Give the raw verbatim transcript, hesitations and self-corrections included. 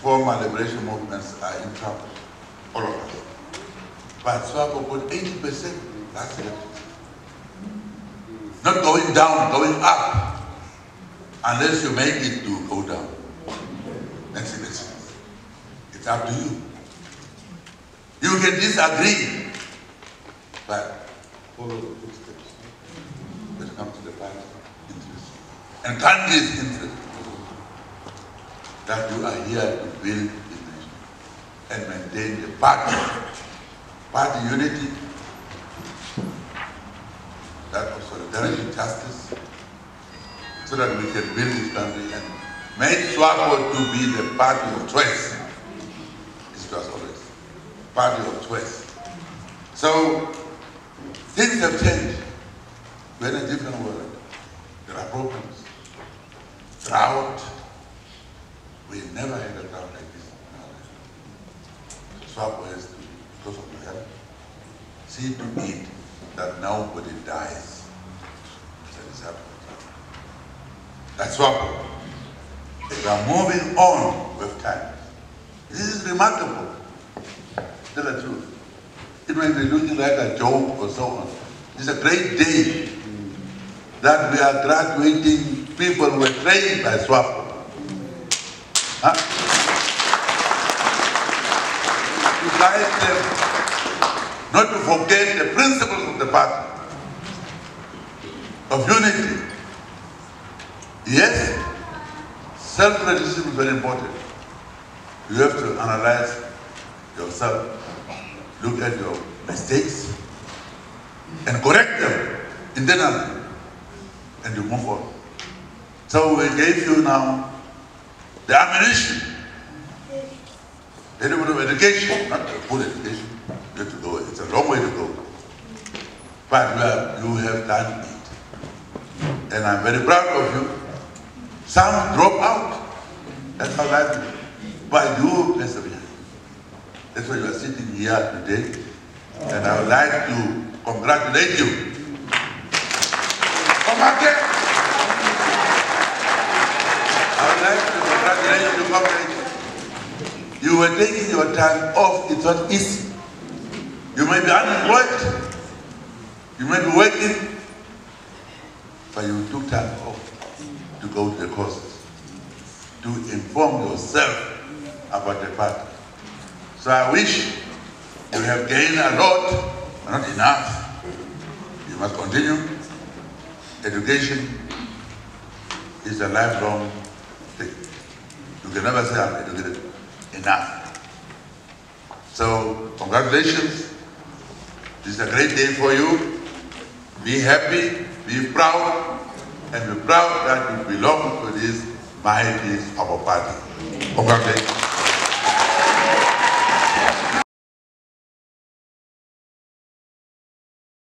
former liberation movements are in trouble, all of us. But SWAPO got eighty percent last election. Not going down, going up, unless you make it to go down. That's it. It's up to you. You can disagree, but follow the footsteps that come to the party interest and country's interest. That you are here to build the nation and maintain the party, party unity, that of solidarity, justice, so that we can build this country and make SWAPO to be the party of choice. It was always party of choice. So things have changed. We're in a different world. There are problems, drought. We never had a drought like this in our life. SWAPO has to, because of the health, see to it that nobody dies. That is happening. That's SWAPO. We are moving on with time. This is remarkable. Tell the truth. It may be looking like a joke or so on. It's a great day that we are graduating people who were trained by SWAPO. Huh? To guide them, not to forget the principles of the party, of unity. Yes, self-criticism is very important. You have to analyze yourself, look at your mistakes, and correct them internally, and you move on. So we gave you now the ammunition, a little bit of education, not a full education. You have to go. It's a long way to go. But you have, you have done it. And I'm very proud of you. Some drop out. That's how life is. But you persevere. That's why you are sitting here today. And I would like to congratulate you. Congratulate. I would like to congratulate you, congratulate you. You were taking your time off. It's not easy. You may be unemployed. You may be working. But you took time off to go to the courses, to inform yourself about the party. So I wish you have gained a lot, but not enough. You must continue. Education is a lifelong thing. You can never say I'm educated enough. So congratulations. This is a great day for you. Be happy, be proud, and be proud that you belong to this mighty of our party. Congratulations.